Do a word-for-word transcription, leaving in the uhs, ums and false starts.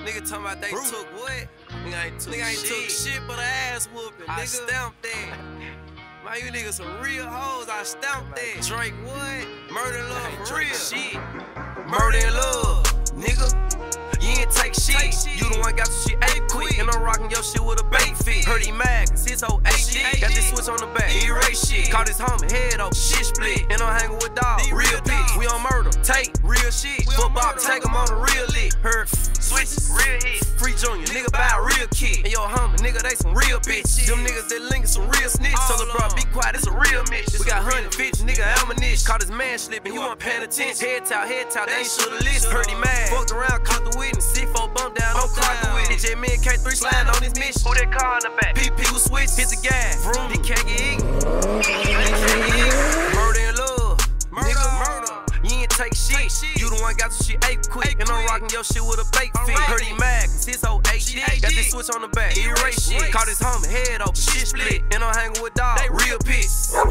Nigga talking about they Bro. took what? Nigga ain't took, nigga ain't shit. took shit but an ass whooping. I nigga. stamped that. Man, you niggas some real hoes. I stamped that. Drake what? Murder and love for real. Shit. Murder and love, nigga. You ain't take shit. take shit. You the one got some shit ain't quick. And I'm rocking your shit with a bait fit. Heard he mad cause his whole ain't shit. Got this switch on the back. He erase shit. Caught his homie head open. Shit split. And I'm hanging with dogs. Real bitch. We on murder. Take real shit. Fuck Bob. Take him on the real lick. Heard switches. Real hit. Free Junior. Nigga buy a real kid. And your homie. Nigga they some real bitches. Them niggas that link some real snitch. So the bro be quiet. It's a real mission. We got one hundred fifty. Nigga ammunition. Caught his man slipping. You weren't paying attention. Head towel. Head towel. They ain't shoulda listened. Heard he mad. Fucked around. Caught the witness. C four bump down. No clocking with it. J me and K three sliding on his mission. Who that car in the back? P P was switch. Hit the gas. Vroom. He can't get eaten. Murder and love. Murder. Nigga, murder. You ain't take shit. shit. You the one got some shit eight quick. And I'm rocking your shit with a bait fit. Heard he mad cause his whole eight shit. Got this switch on the back. He erase shit. Caught his homie head open. Shit split. And I'm hanging with dogs. They real pits.